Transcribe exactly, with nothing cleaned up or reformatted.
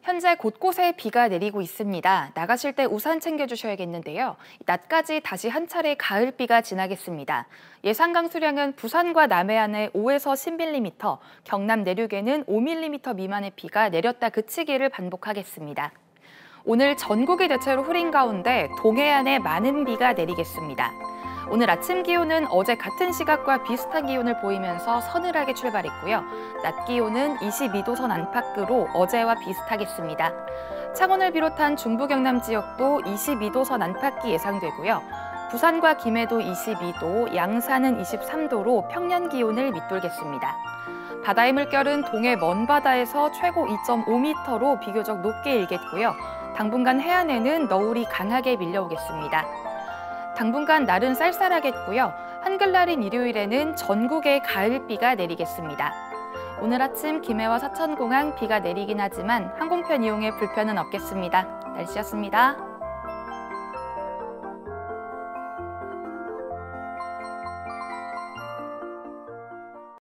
현재 곳곳에 비가 내리고 있습니다. 나가실 때 우산 챙겨주셔야겠는데요. 낮까지 다시 한 차례 가을비가 지나겠습니다. 예상 강수량은 부산과 남해안에 오에서 십 밀리미터, 경남 내륙에는 오 밀리미터 미만의 비가 내렸다 그치기를 반복하겠습니다. 오늘 전국이 대체로 흐린 가운데 동해안에 많은 비가 내리겠습니다. 오늘 아침 기온은 어제 같은 시각과 비슷한 기온을 보이면서 서늘하게 출발했고요. 낮 기온은 이십이 도 선 안팎으로 어제와 비슷하겠습니다. 창원을 비롯한 중부 경남 지역도 이십이 도 선 안팎이 예상되고요. 부산과 김해도 이십이 도, 양산은 이십삼 도로 평년 기온을 밑돌겠습니다. 바다의 물결은 동해 먼바다에서 최고 이 점 오 미터로 비교적 높게 일겠고요. 당분간 해안에는 너울이 강하게 밀려오겠습니다. 당분간 날은 쌀쌀하겠고요. 한글날인 일요일에는 전국에 가을비가 내리겠습니다. 오늘 아침 김해와 사천공항 비가 내리긴 하지만 항공편 이용에 불편은 없겠습니다. 날씨였습니다.